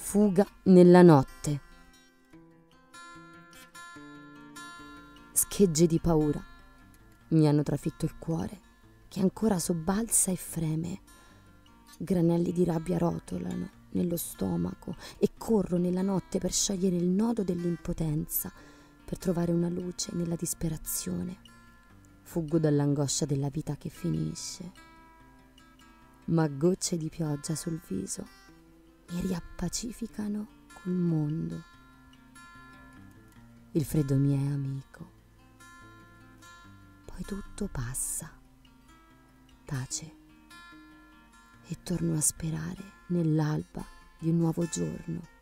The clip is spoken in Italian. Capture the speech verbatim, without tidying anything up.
fuga nella notte. Schegge di paura mi hanno trafitto il cuore, che ancora sobbalza e freme. Granelli di rabbia rotolano nello stomaco e corro nella notte per sciogliere il nodo dell'impotenza, per trovare una luce nella disperazione. Fuggo dall'angoscia della vita che finisce, ma gocce di pioggia sul viso mi riappacificano col mondo. Il freddo mi è amico, poi tutto passa, tace, e torno a sperare nell'alba di un nuovo giorno.